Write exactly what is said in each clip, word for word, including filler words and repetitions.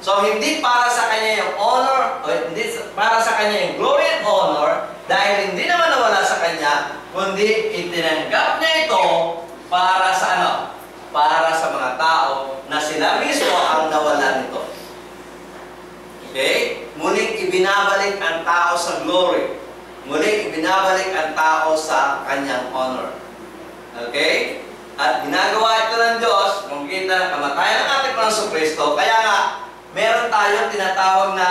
So, hindi para sa kanya yung honor, o hindi para sa kanya yung glory and honor, dahil hindi naman nawala sa kanya, kundi itinanggap niya ito para sa ano? Para sa mga tao na sila mismo ang nawalan nito. Okay? Muling ibinabalik ang tao sa glory. Muling ibinabalik ang tao sa kanyang honor. Okay? At ginagawa ito ng Diyos, kung kita ng kamatayan ng ating Panginoong Kristo, kaya nga, meron tayong tinatawag na,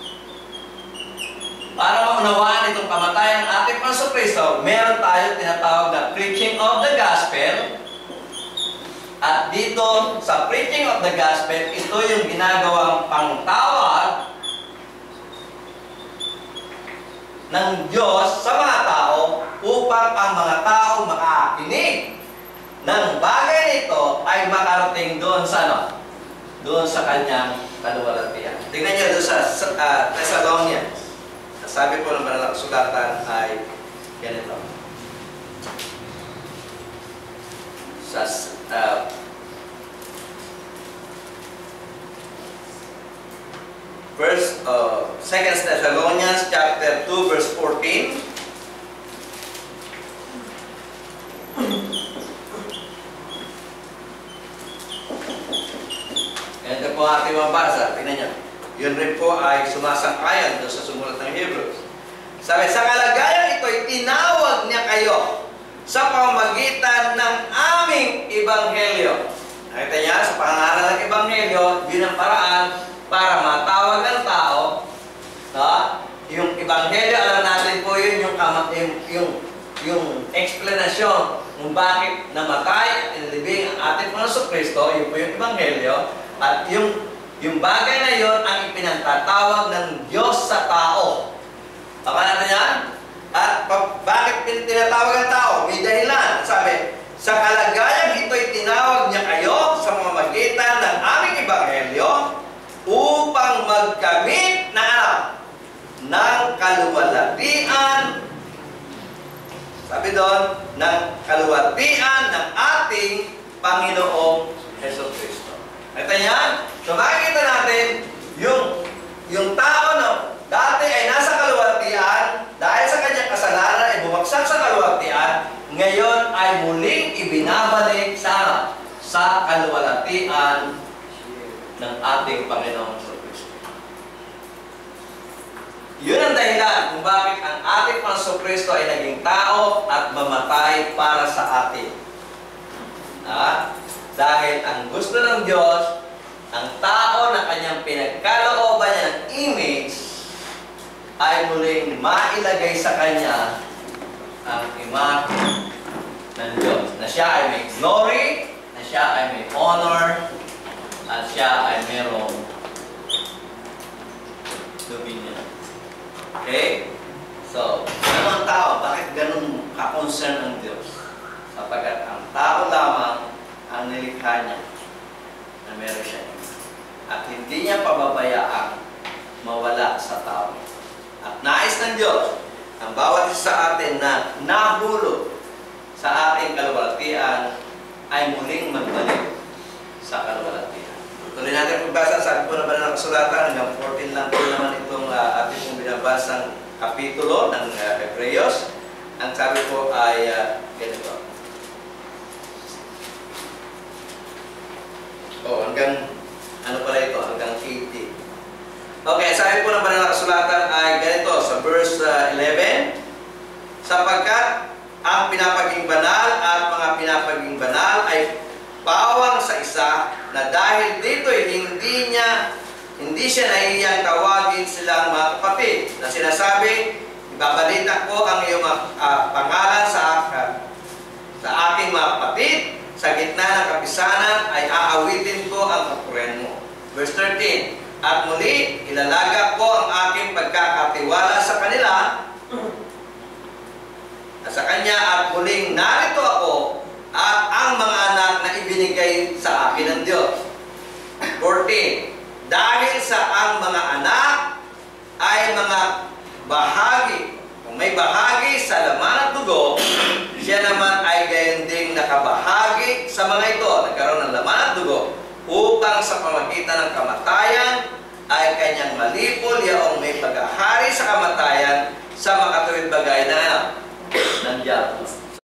para maunawaan itong kamatayan ng ating Panginoong Kristo, meron tayong tinatawag na preaching of the gospel. At dito, sa preaching of the gospel, ito yung ginagawang pangtawag ng Diyos sa mga tao upang ang mga tao makaakinig ng bagay nito ay makarating doon sa ano? Doon sa kanyang kaluwalhatian. Tingnan niyo doon sa uh, Thessalonians. Sabi po ng banal na kasulatan ay ganito. Sa uh, First, uh, Second Thessalonians chapter two, verse fourteen. Ito po ating mabasa. Tingnan niyo. Yun rin po ay sumasang-ayon doon sa sumulat ng Hebrews. Sabi, sa kalagayan ito'y tinawag niya kayo sa pamamagitan ng aming ebanghelyo. Nakita niya, sa pangalan ng ebanghelyo, yun ang paraan para matawag ang tao. No? Yung ebanghelyo, alam natin po yun, yung, yung, yung, yung explanation kung bakit namatay at inilibing ang ating Panginoong Kristo, yun po yung ebanghelyo. At yung, yung bagay na yun ang ipinagtatawag ng Diyos sa tao. Baka natin yan? At bakit tinatawag ang tao? May dahilan. Sabi, sa kalagayan ito'y tinawag niya kayo sa pamamagitan ng aming ebanghelyo upang magkamit na ano? Ng kaluwalhatian. Sabi doon, ng kaluwalhatian ng ating Panginoong Jesucristo. Ito yan. So makikita natin yung, yung tao no, dati ay nasa kaluwalhatian, dahil sa kanyang kasalanan ay bumagsak sa kaluwalhatian, ngayon ay muling ibinabalik sa, sa kaluwalhatian ng ating Panginoong Jesucristo. Yun ang dahilan kung bakit ang ating Panginoong Jesucristo ay naging tao at mamatay para sa atin. Ah? Dahil ang gusto ng Diyos, ang tao na kanyang pinagkalooban niya ng image ay muling mailagay sa kanya ang imahe ng Diyos. Na siya ay may glory, na siya ay may honor, at siya ay merong dominion. Okay? So, ano ang tao? Bakit ganun ka-concern ang Diyos? Sapagkat ang tao lamang ang nilikha niya na meron siya. At hindi niya pababayaan mawala sa tao. At nais ng Diyos ang bawat isa sa atin na nahulog sa ating kaluwalhatian ay muling magbalik sa kaluwalhatian. Tuloy natin pagbasa. Sabi po naman ng kasulatan, hanggang fourteen lang po naman itong uh, ating pong binabasang kapitulo ng uh, Hebreos. Ang sabi po ay uh, ganito. Oh, hanggang, ano pala ito? Hanggang eighteen. Okay, sabi po ng banal na kasulatan ay ganito, sa verse uh, eleven, sapagkat ang pinapaging banal at mga pinapaging banal ay pawang sa isa na dahil dito hindi niya, hindi siya nahihiyang tawagin silang mga kapatid na sinasabi, ibabalita ko ang iyong uh, pangalan sa, uh, sa aking mga kapatid. Sa gitna ng kapisanan ay aawitin ko ang kapurihan mo. Verse thirteen, at muli, ilalaga ko ang aking pagkakatiwala sa kanila at sa kanya at muling narito ako at ang mga anak na ibinigay sa akin ng Diyos. fourteen, dahil sa ang mga anak ay mga bahagi, kung may bahagi sa laman at dugo, siya naman ay gayon ding nakabahagi sa mga ito, nagkaroon ng laman at dugo, upang sa pamagitan ng kamatayan kanyang malipol yaong may paghahari